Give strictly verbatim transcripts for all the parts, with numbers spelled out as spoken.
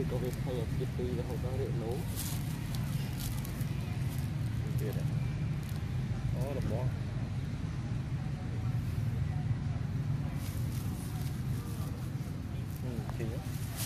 có việc thay cái tí là không có điện nấu. Kia đấy. Đó là bó. Ừ, thì đó.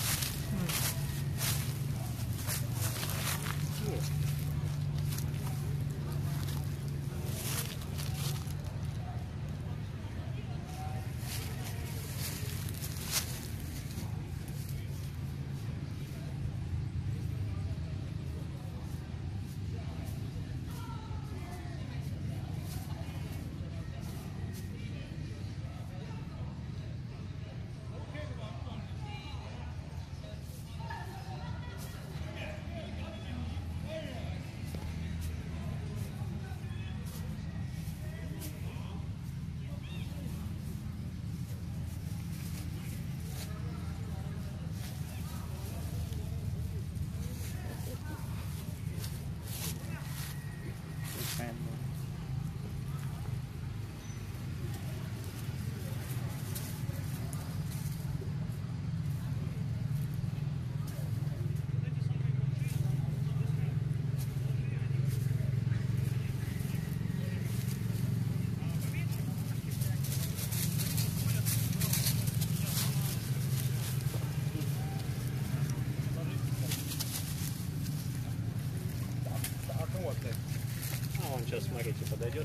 А он сейчас, смотрите, подойдет.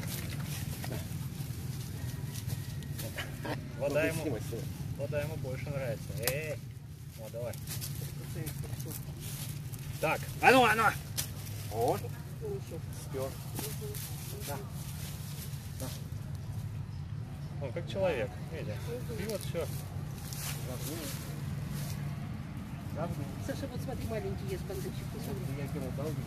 Вода ему, вода ему больше нравится. Эй, вот давай. Так, а ну, а ну! Вот. Спер. Да. Да. Он как человек, видите? Пьет все. Саша, вот смотри, маленький есть бандычек. Я кинул долги.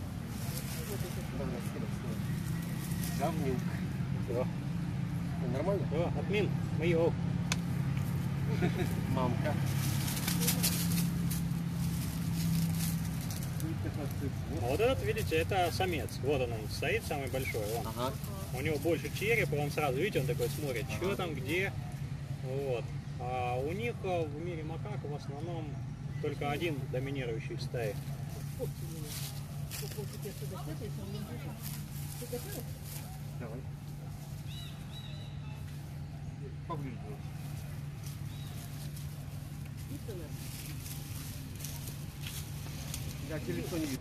Говнюк. Все. Нормально? Все, отмин. Мы его. Мамка. Вот этот, видите, это самец. Вот он, он стоит, самый большой. Вон. Ага. У него больше черепа, он сразу, видите, он такой смотрит, ага. Что там, где. Вот. А у них в мире макак в основном только один доминирующий в стае. Давай. Поближе. Я телефон не вижу.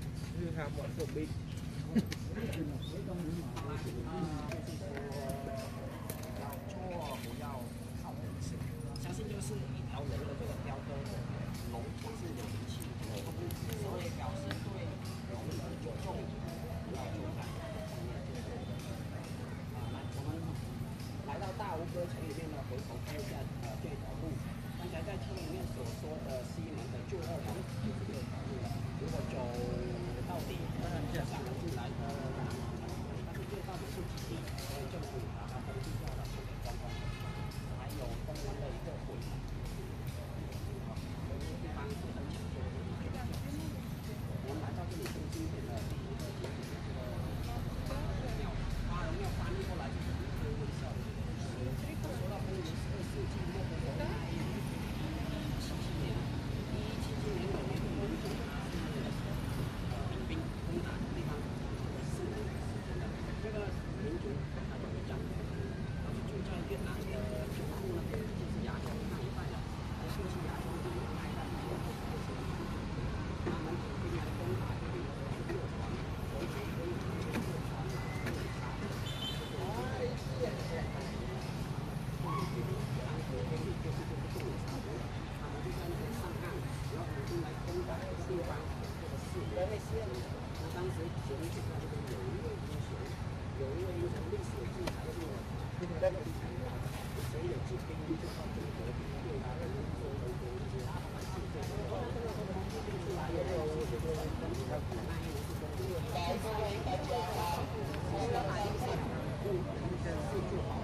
相信就是一条龙的这个雕刻，龙它是有灵气，所以表示对龙的九重要做在上面。啊，来，我们来到大吴歌城里面呢，回头看一下呃这条路。刚才在车里面所说的西门的旧二门就是这条路了。如果走到底，上门进来呃，但是这到底是几地？所以政府把它封闭掉了，不给观光。还有观光的一个回廊，有一个地方是很讲究的，我们来到这里最经典的第一个景点就是这个八荣庙，八荣庙翻译过来就是一个微笑的故事。说到公元十二世纪末的时候，一七七年，一七七年有一个民族是呃民兵攻打的地方，这个四年的时间的，这个民族他就会讲，他是住在越南的。就是亚洲那一带的，就是亚洲这一带的一些他们进来攻打这里的坐船，而且可以坐船啊，可以杀的。哎，是的。然后可以就是这个动物杀的，他们就在那个上岸，然后进来攻打这个地方，这个四人类线。那当时前去他这个有一位英雄，有一位英雄历史记载是这个这个。谁有治兵就靠中国对他的人说中国一些他们是这个出来有没有这个跟他古那一是跟这个白色的应该叫其实还是嗯是做好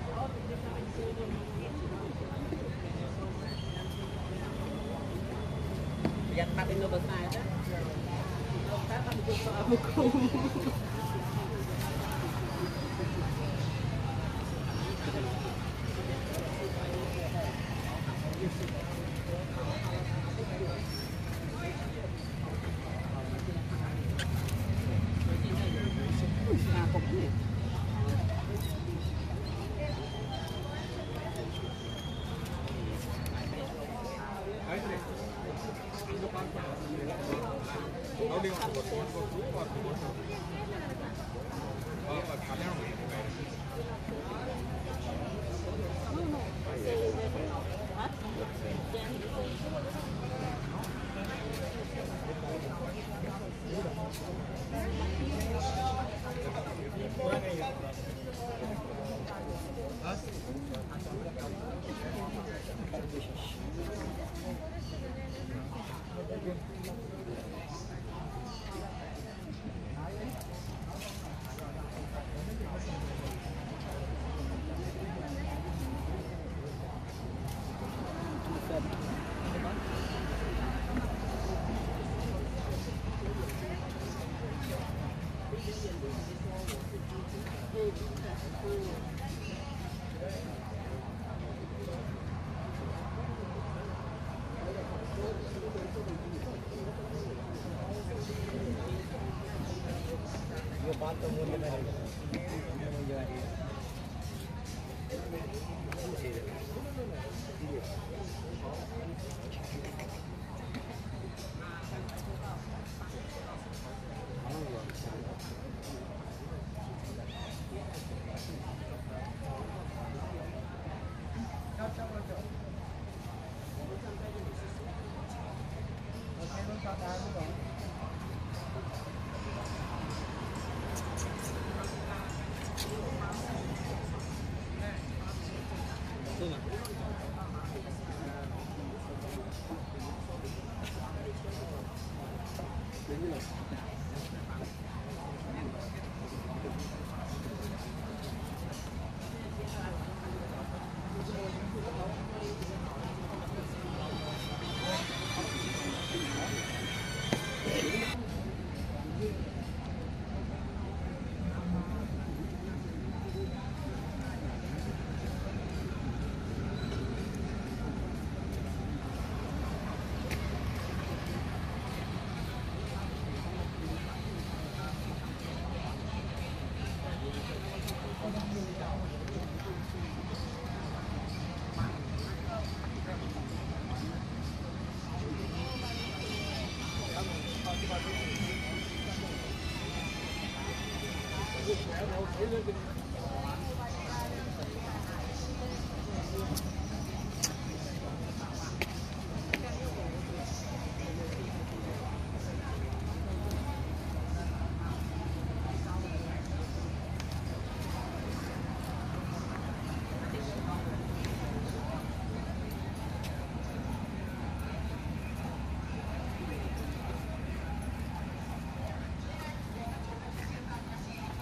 yang paling besar ada kita kan buka buku 啊，不可能。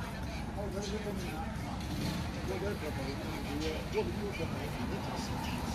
我的这个，我的这个，我的这个，